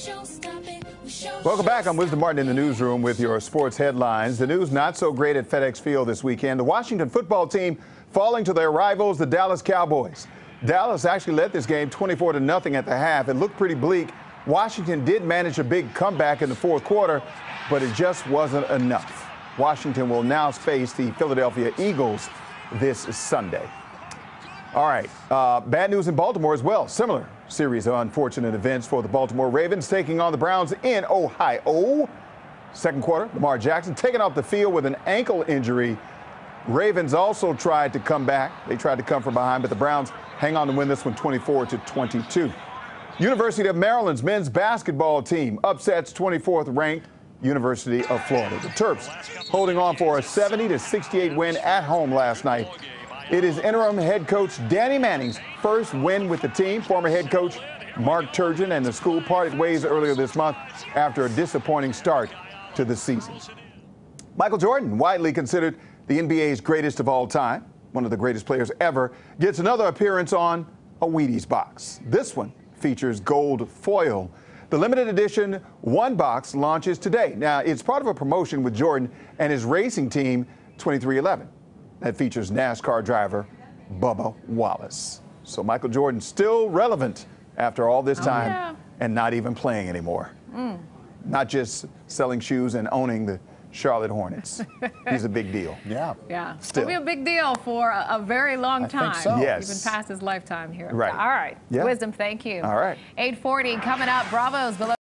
Welcome back. I'm Wisdom Martin in the newsroom with your sports headlines. The news not so great at FedEx Field this weekend. The Washington football team falling to their rivals, the Dallas Cowboys. Dallas actually led this game 24-0 at the half. It looked pretty bleak. Washington did manage a big comeback in the fourth quarter, but it just wasn't enough. Washington will now face the Philadelphia Eagles this Sunday. All right, bad news in Baltimore as well. Similar series of unfortunate events for the Baltimore Ravens taking on the Browns in Ohio. Second quarter, Lamar Jackson taken off the field with an ankle injury. Ravens also tried to come back. They tried to come from behind, but the Browns hang on to win this one 24-22. University of Maryland's men's basketball team upsets 24th ranked University of Florida. The Terps holding on for a 70-68 win at home last night. It is interim head coach Danny Manning's first win with the team. Former head coach Mark Turgeon and the school parted ways earlier this month after a disappointing start to the season. Michael Jordan, widely considered the NBA's greatest of all time, one of the greatest players ever, gets another appearance on a Wheaties box. This one features gold foil. The limited edition one box launches today. Now, it's part of a promotion with Jordan and his racing team, 23XI. That features NASCAR driver Bubba Wallace. So Michael Jordan still relevant after all this time and not even playing anymore. Not just selling shoes and owning the Charlotte Hornets. He's a big deal. Yeah. Still. It'll be a big deal for a very long time. I think so. Yes. Even past his lifetime here. Right. All right. Yeah. Wisdom, thank you. All right. 8:40 coming up. Bravo's below.